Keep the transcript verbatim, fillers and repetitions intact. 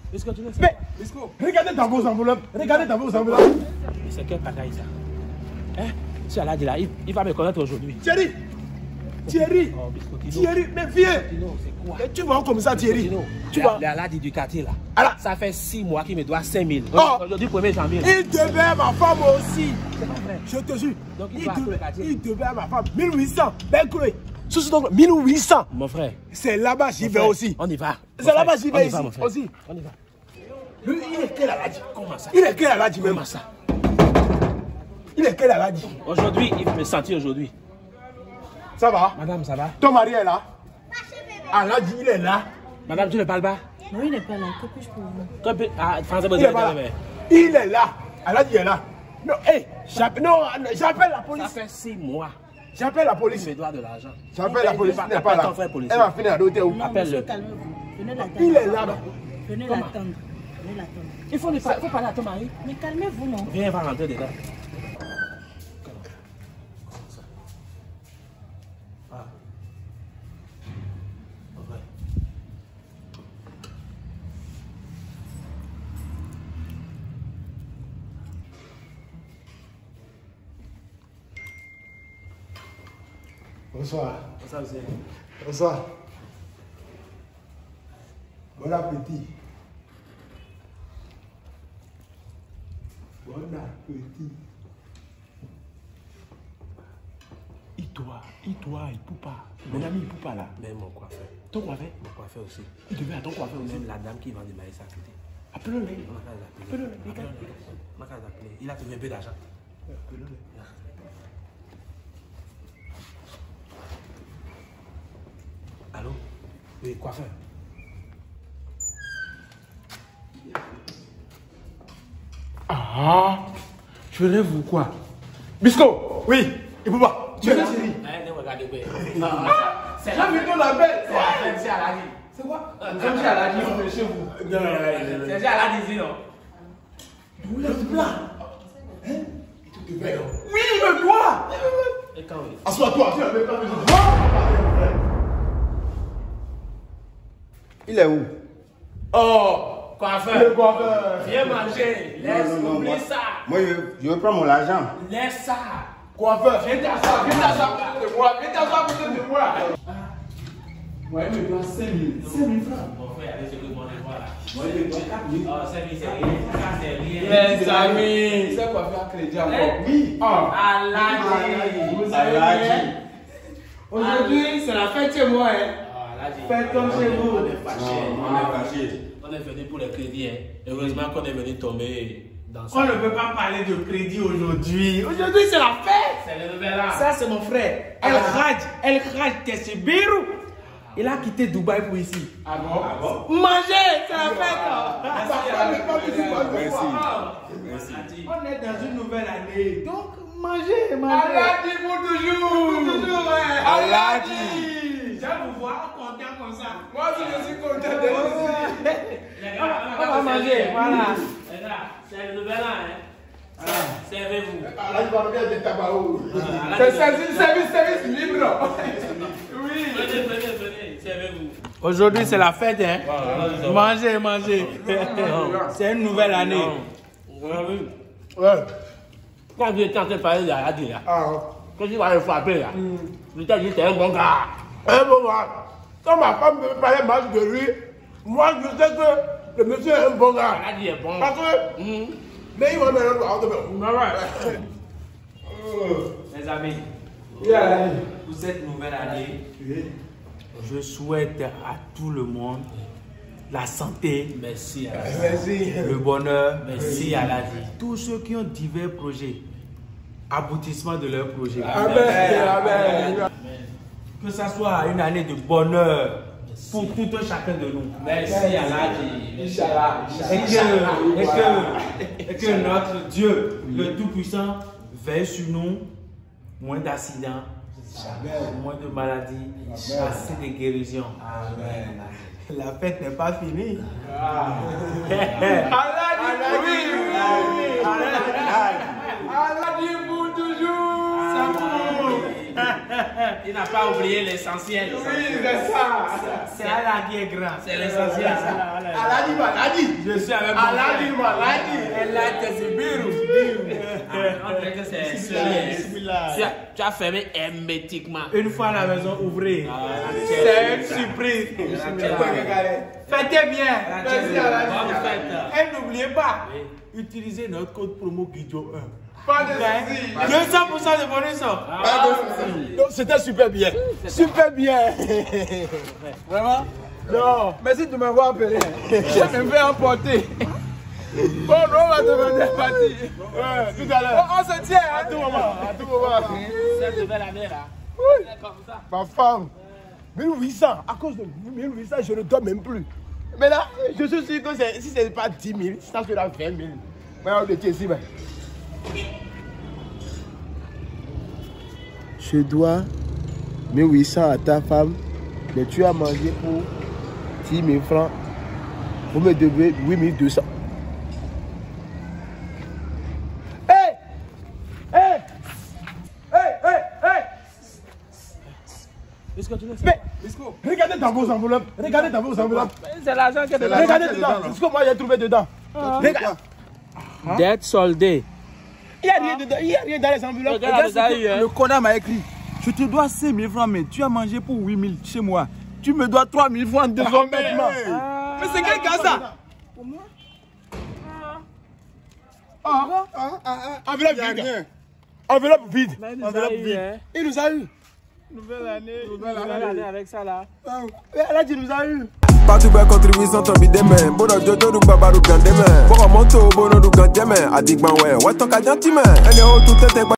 Bisco, tu le sais. Mais, Bisco, regardez dans vos enveloppes. Regardez dans vos enveloppes. Mais c'est quel pagaille ça? Hein? Si Allah dit là, il, il va me connaître aujourd'hui. Thierry! Thierry! Oh, Bisco, Thierry, mais viens! Tino, c'est quoi? Mais tu vois comme ça, Thierry? Tino, Tu vois? Le Allah dit du quartier là. Allah. Ça fait six mois qu'il me doit cinq mille. Oh. Aujourd'hui, premier janvier. Il devait à ma femme aussi. C'est pas vrai. Je te jure. Donc, il il, doit à tout le devait, quartier. il devait à ma femme mille huit cents. Ben Chloé. Sous donc mille huit cents. Mon frère. C'est là-bas, j'y mon vais frère, aussi. On y va. C'est là-bas, j'y On vais y va, ici mon frère. aussi. On y va. Lui, il est quel Aladi? Comment ça? Il est quel Aladi même? Comment ça? Il est quel Aladi? Aujourd'hui, il va me sentir aujourd'hui. Ça va? Madame, ça va? Ton mari est là? Aladi, il est là? Madame, tu ne parles pas? Non, il n'est pas là. Que puis-je pour vous? Que peut- Ah, Français, Il est pas là. Il est là. Aladi est là. Non, hé, j'appelle non, j'appelle la Ça police. fait six mois. J'appelle la Il police. me doit de l'argent. J'appelle la police. Il n'est pas Appelle là. ton frère policier. Elle va finir à l'hôtel où? Non, Appelle-le. monsieur, calmez-vous. Venez l'attendre. Il est là. Venez Comment? l'attendre. Venez l'attendre. Il faut, lui par- faut parler à ton mari. Mais calmez-vous, non? Viens, va rentrer dedans. Ah. Ouais. Bonsoir. Ça, c'est... Bonsoir. Bon appétit. Bon appétit. Il doit, il doit, il peut pas. Mon ami, il peut pas là. Même mon coiffeur. Ton coiffeur, Mon coiffeur aussi. il devait à ton coiffeur aussi. Même la dame qui vend des maïs à côté. Appelons-le. On va l'appeler. Appelons-le. On va l'appeler. Il a trouvé un peu d'argent. Appelons-le. Allô? Oui, coiffeur. Ah, je rêve ou quoi? Bisco, oui, il peut pas. Tu es là, chérie. Allez, regardez bien. C'est là, mais ton appel. C'est à la vie. C'est quoi? Nous sommes chez Aladi, on est chez vous. C'est chez Aladi ici, non? Où est le plat? Hein? Il te devait. Oui, il me doit. Et quand oui? Assois-toi, tu n'as même pas besoin de moi. Il est où? Oh, coiffeur. Le coiffeur. Viens manger. Laisse, Non, non, non, oublie moi- ça. Moi, je, je veux prendre mon argent. Laisse ça. Coiffeur. Viens t'asseoir, viens t'asseoir à côté de moi. Viens t'asseoir à côté de moi. Ouais, il me doit cinq mille. cinq mille francs. Mon frère, allez, je te demande de voir là. Moi, il me doit quatre mille. Oh, c'est bien, c'est rien. Ça, c'est rien. Les amis. C'est coiffeur à crédit encore. Eh? Oui. Ah. Aladi. Vous avez Aladi. bien. Aujourd'hui, c'est la fête chez moi. Hein. Ah, Aladi. Faites comme chez vous. On est fâché. Non, on est fâché. On est venu pour les crédits. Hein. Heureusement qu'on est venu tomber dans ça. On ne peut pas parler de crédit aujourd'hui. Aujourd'hui, c'est la fête. C'est le nouvel an. Ça, c'est mon frère. El Khadj. El Khadj Tessibiru. Il a quitté Dubaï pour ici. Ah bon? Ah bon? Manger, c'est la fête. Merci. Merci. On est dans une nouvelle année. Donc, manger, manger. Aladi pour toujours. Toujours, ouais. Aladi. J'aime vous voir content comme ça. Moi aussi, je suis content de vous. On va manger, voilà. Les gars, c'est le nouvel an, hein? Servez-vous. Aladi va bien de tabac. C'est service, service, service libre. Oui. Venez, venez, venez. Servez-vous. Aujourd'hui, c'est la fête, hein. Ouais. Manger, manger. C'est une nouvelle année. Ouais. Ouais. Quand vous étiez en train de parler d'Aladi, là, Ah. quand tu vas le frapper, là, je t'ai dit, t'es un bon gars. Un moment, quand ma femme me parlait mal de lui, moi je sais que le monsieur est un bon gars. Aladi est bon. Parce que, Mhm. mais il va me le voir. Ouais. Mes amis, Yeah. pour cette nouvelle année, je souhaite à tout le monde la santé, Merci, Aladi. Merci. le bonheur, Merci, Aladi. tous ceux qui ont divers projets, aboutissement de leurs projets. Amen. Amen. Que ça soit une année de bonheur pour tout un chacun de nous. Merci, Aladi. Inch'Allah. Et que, et, que, et que notre Dieu, le Tout-Puissant, veille sur nous, moins d'accidents, moins de maladies, assez de guérisons. Amen. La fête n'est pas finie. Aladi, oui, oui. Aladi pour toujours. Il n'a pas oublié l'essentiel. Oui, c'est ça. C'est Allah qui est grand. C'est l'essentiel. Aladi maladi. Je suis avec mon Aladi frère. maladi. Elle a tes biru. On dirait que c'est similaire. Tu as- Tu as fermé hermétiquement. Une fois à la maison, ouvrez. C'est une surprise. Faites bien. Merci, Aladi. Bonne fête. Et n'oubliez pas, utilisez notre code promo Guido un. Pas de soucis. deux cents pour cent de bonus. Pas de soucis. Donc, c'était super bien. Super bien. Vraiment? Non. Merci de m'avoir appelé. Je me fais emporter. Bon, on va demander à partir. Ouais, tout à l'heure. On, on se tient à tout moment. À tout moment. Cette belle année là. Oui. Ma femme. mille huit cents. À cause de mille huit cents, je ne dors même plus. Mais là, je suis sûr que si ce n'est pas dix mille, ça sera vingt mille. Mais on est ici. Ben. Je dois mille huit cents à ta femme, mais tu as mangé pour dix mille francs. Vous me devez huit mille deux cents. Hey! Hey! Hey! Hey! Hey! Est-ce que tu le sais? Mais, regardez dans vos enveloppes. Regardez dans vos enveloppes. C'est l'argent qui est dedans. Regardez dedans. C'est ce que moi j'ai trouvé dedans. Regarde. Dette soldée. Il n'y a rien dedans. Il n'y a rien dans les enveloppes. Regarde, ça y est. Le connard m'a écrit. Je te dois cinq mille francs, mais tu as mangé pour huit mille chez moi. Tu me dois trois mille francs désormais. Ah, Mais c'est quel gars ça? pour moi? Ah, ah, ah, ah. Enveloppe vide. Enveloppe vide. Enveloppe vide. Il nous a eu. Nouvelle année. Nouvelle année avec ça là. Elle a dit nous a eu. Partout belle contribution tombe des mains. Bono jojo du baba du grand des mains. Pour remonter au bono du grand des mains. Adigman ouais. Ouais ton cadent ti mains. Elle est au tout est